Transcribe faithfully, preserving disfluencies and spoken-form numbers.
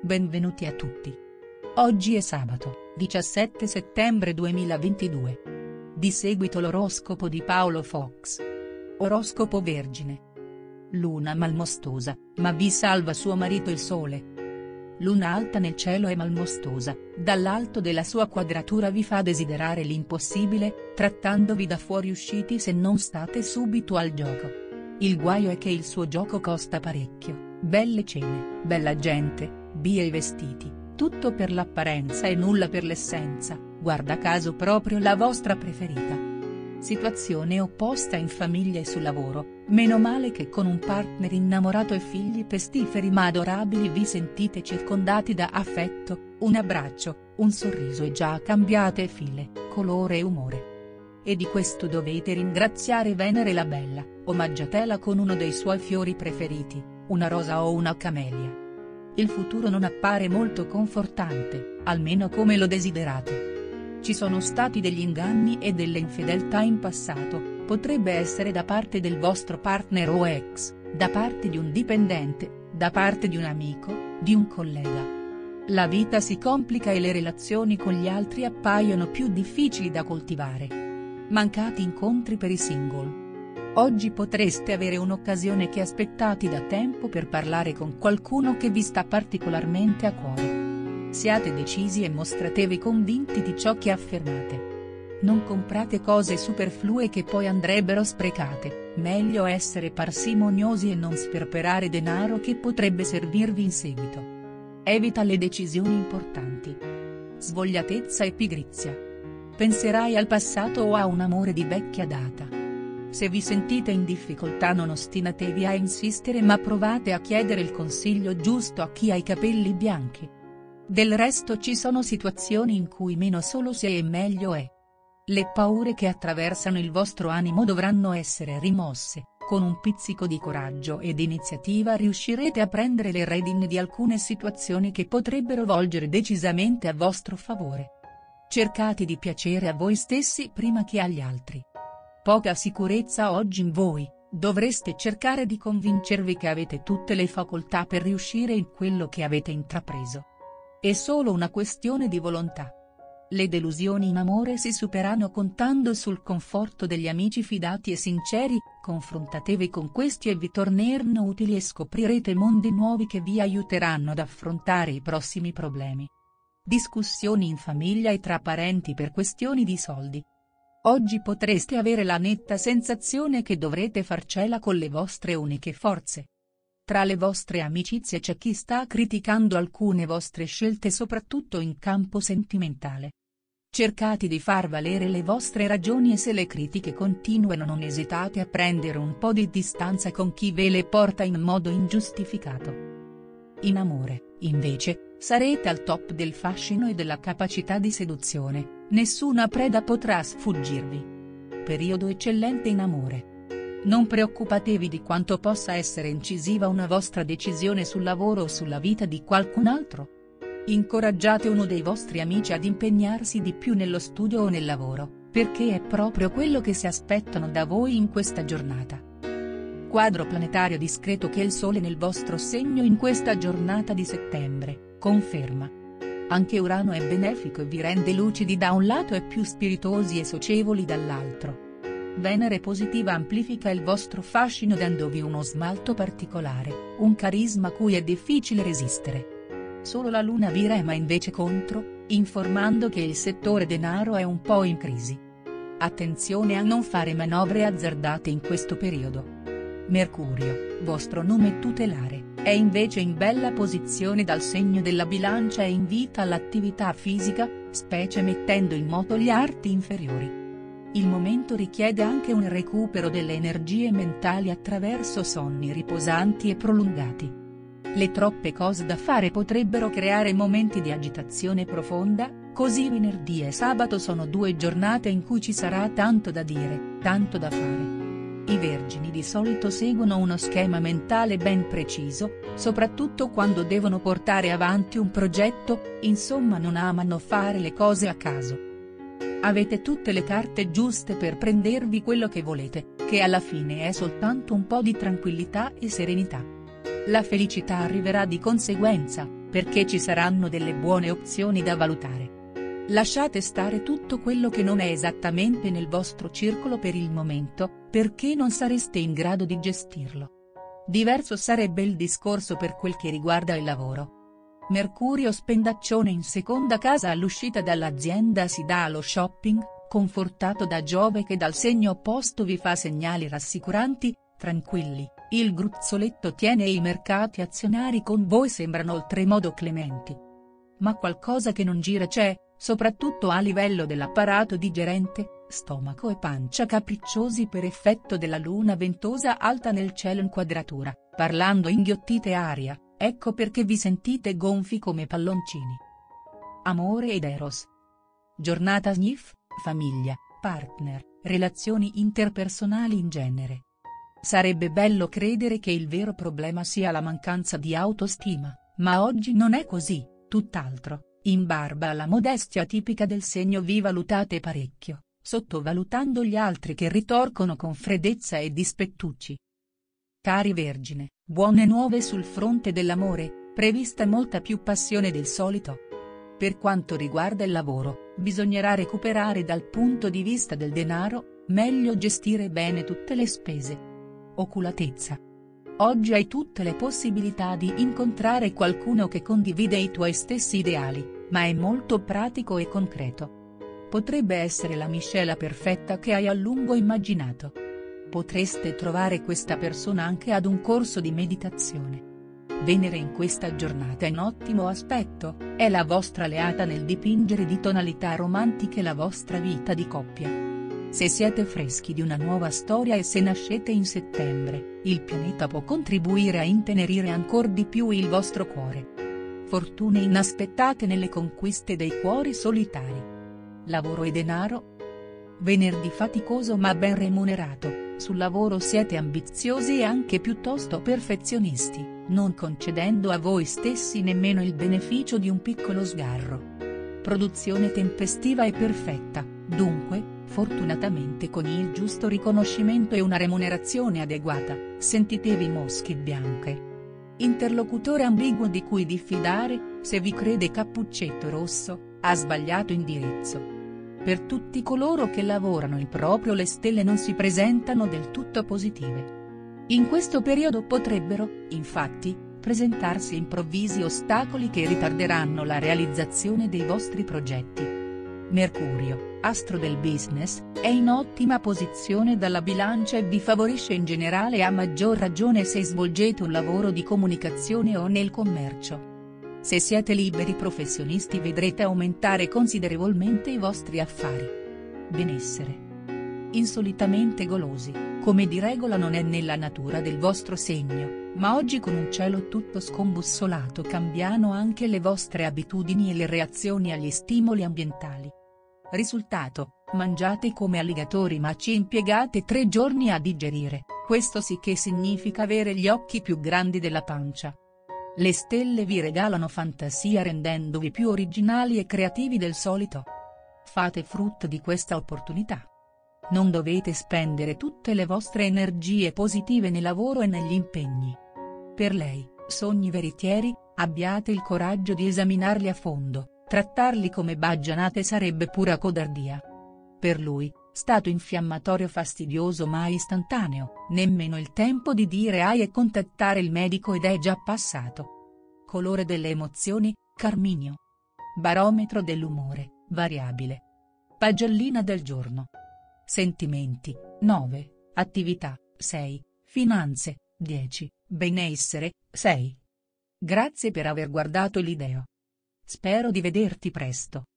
Benvenuti a tutti. Oggi è sabato, diciassette settembre duemilaventidue. Di seguito l'oroscopo di Paolo Fox. Oroscopo Vergine. Luna malmostosa, ma vi salva suo marito il sole. Luna alta nel cielo e malmostosa, dall'alto della sua quadratura vi fa desiderare l'impossibile, trattandovi da fuoriusciti se non state subito al gioco. Il guaio è che il suo gioco costa parecchio, belle cene, bella gente, bei vestiti, tutto per l'apparenza e nulla per l'essenza, guarda caso proprio la vostra preferita. Situazione opposta in famiglia e sul lavoro, meno male che con un partner innamorato e figli pestiferi ma adorabili vi sentite circondati da affetto, un abbraccio, un sorriso e già cambiate file, colore e umore. E di questo dovete ringraziare Venere la bella, omaggiatela con uno dei suoi fiori preferiti, una rosa o una camelia. Il futuro non appare molto confortante, almeno come lo desiderate. Ci sono stati degli inganni e delle infedeltà in passato, potrebbe essere da parte del vostro partner o ex, da parte di un dipendente, da parte di un amico, di un collega. La vita si complica e le relazioni con gli altri appaiono più difficili da coltivare. Mancati incontri per i single. Oggi potreste avere un'occasione che aspettati da tempo per parlare con qualcuno che vi sta particolarmente a cuore. Siate decisi e mostratevi convinti di ciò che affermate. Non comprate cose superflue che poi andrebbero sprecate, meglio essere parsimoniosi e non sperperare denaro che potrebbe servirvi in seguito. Evita le decisioni importanti. Svogliatezza e pigrizia. Penserai al passato o a un amore di vecchia data. Se vi sentite in difficoltà non ostinatevi a insistere ma provate a chiedere il consiglio giusto a chi ha i capelli bianchi. Del resto ci sono situazioni in cui meno solo si è e meglio è. Le paure che attraversano il vostro animo dovranno essere rimosse, con un pizzico di coraggio ed iniziativa riuscirete a prendere le redini di alcune situazioni che potrebbero volgere decisamente a vostro favore. Cercate di piacere a voi stessi prima che agli altri. Poca sicurezza oggi in voi, dovreste cercare di convincervi che avete tutte le facoltà per riuscire in quello che avete intrapreso. È solo una questione di volontà. Le delusioni in amore si superano contando sul conforto degli amici fidati e sinceri, confrontatevi con questi e vi torneranno utili e scoprirete mondi nuovi che vi aiuteranno ad affrontare i prossimi problemi. Discussioni in famiglia e tra parenti per questioni di soldi. Oggi potreste avere la netta sensazione che dovrete farcela con le vostre uniche forze. Tra le vostre amicizie c'è chi sta criticando alcune vostre scelte soprattutto in campo sentimentale. Cercate di far valere le vostre ragioni e se le critiche continuano non esitate a prendere un po' di distanza con chi ve le porta in modo ingiustificato. In amore, invece, sarete al top del fascino e della capacità di seduzione. Nessuna preda potrà sfuggirvi. Periodo eccellente in amore. Non preoccupatevi di quanto possa essere incisiva una vostra decisione sul lavoro o sulla vita di qualcun altro. Incoraggiate uno dei vostri amici ad impegnarsi di più nello studio o nel lavoro, perché è proprio quello che si aspettano da voi in questa giornata. Quadro planetario discreto che il Sole nel vostro segno in questa giornata di settembre, conferma. Anche Urano è benefico e vi rende lucidi da un lato e più spiritosi e socievoli dall'altro. Venere positiva amplifica il vostro fascino dandovi uno smalto particolare, un carisma a cui è difficile resistere. Solo la Luna vi rema invece contro, informando che il settore denaro è un po' in crisi. Attenzione a non fare manovre azzardate in questo periodo. Mercurio, vostro nome tutelare, è invece in bella posizione dal segno della Bilancia e invita all'attività fisica, specie mettendo in moto gli arti inferiori. Il momento richiede anche un recupero delle energie mentali attraverso sonni riposanti e prolungati. Le troppe cose da fare potrebbero creare momenti di agitazione profonda, così venerdì e sabato sono due giornate in cui ci sarà tanto da dire, tanto da fare. I vergini di solito seguono uno schema mentale ben preciso, soprattutto quando devono portare avanti un progetto, insomma non amano fare le cose a caso. Avete tutte le carte giuste per prendervi quello che volete, che alla fine è soltanto un po' di tranquillità e serenità. La felicità arriverà di conseguenza, perché ci saranno delle buone opzioni da valutare. Lasciate stare tutto quello che non è esattamente nel vostro circolo per il momento, perché non sareste in grado di gestirlo. Diverso sarebbe il discorso per quel che riguarda il lavoro. Mercurio spendaccione in seconda casa all'uscita dall'azienda si dà allo shopping, confortato da Giove che dal segno opposto vi fa segnali rassicuranti, tranquilli, il gruzzoletto tiene e i mercati azionari con voi sembrano oltremodo clementi. Ma qualcosa che non gira c'è, soprattutto a livello dell'apparato digerente, stomaco e pancia capricciosi per effetto della luna ventosa alta nel cielo in quadratura, parlando inghiottite aria, ecco perché vi sentite gonfi come palloncini. Amore ed Eros. Giornata sniff, famiglia, partner, relazioni interpersonali in genere. Sarebbe bello credere che il vero problema sia la mancanza di autostima, ma oggi non è così, tutt'altro. In barba alla modestia tipica del segno vi valutate parecchio, sottovalutando gli altri che ritorcono con freddezza e dispettucci. Cari Vergine, buone nuove sul fronte dell'amore, prevista molta più passione del solito. Per quanto riguarda il lavoro, bisognerà recuperare dal punto di vista del denaro, meglio gestire bene tutte le spese. Oculatezza. Oggi hai tutte le possibilità di incontrare qualcuno che condivide i tuoi stessi ideali, ma è molto pratico e concreto. Potrebbe essere la miscela perfetta che hai a lungo immaginato. Potreste trovare questa persona anche ad un corso di meditazione. Venere in questa giornata in ottimo aspetto, è la vostra alleata nel dipingere di tonalità romantiche la vostra vita di coppia. Se siete freschi di una nuova storia e se nascete in settembre, il pianeta può contribuire a intenerire ancor di più il vostro cuore. Fortune inaspettate nelle conquiste dei cuori solitari. Lavoro e denaro. Venerdì faticoso ma ben remunerato, sul lavoro siete ambiziosi e anche piuttosto perfezionisti, non concedendo a voi stessi nemmeno il beneficio di un piccolo sgarro. Produzione tempestiva e perfetta, dunque, fortunatamente con il giusto riconoscimento e una remunerazione adeguata, sentitevi mosche bianche. Interlocutore ambiguo di cui diffidare, se vi crede cappuccetto rosso, ha sbagliato indirizzo. Per tutti coloro che lavorano in proprio le stelle non si presentano del tutto positive. In questo periodo potrebbero, infatti, presentarsi improvvisi ostacoli che ritarderanno la realizzazione dei vostri progetti. Mercurio, astro del business, è in ottima posizione dalla bilancia e vi favorisce in generale a maggior ragione se svolgete un lavoro di comunicazione o nel commercio. Se siete liberi professionisti vedrete aumentare considerevolmente i vostri affari. Benessere. Insolitamente golosi, come di regola non è nella natura del vostro segno, ma oggi con un cielo tutto scombussolato cambiano anche le vostre abitudini e le reazioni agli stimoli ambientali. Risultato, mangiate come alligatori ma ci impiegate tre giorni a digerire, questo sì che significa avere gli occhi più grandi della pancia. Le stelle vi regalano fantasia rendendovi più originali e creativi del solito. Fate frutto di questa opportunità. Non dovete spendere tutte le vostre energie positive nel lavoro e negli impegni. Per lei, sogni veritieri, abbiate il coraggio di esaminarli a fondo. Trattarli come baggianate sarebbe pura codardia. Per lui, stato infiammatorio fastidioso ma istantaneo, nemmeno il tempo di dire ai e contattare il medico ed è già passato. Colore delle emozioni, carminio. Barometro dell'umore, variabile. Pagellina del giorno. Sentimenti, nove, attività, sei, finanze, dieci, benessere, sei. Grazie per aver guardato il video. Spero di vederti presto.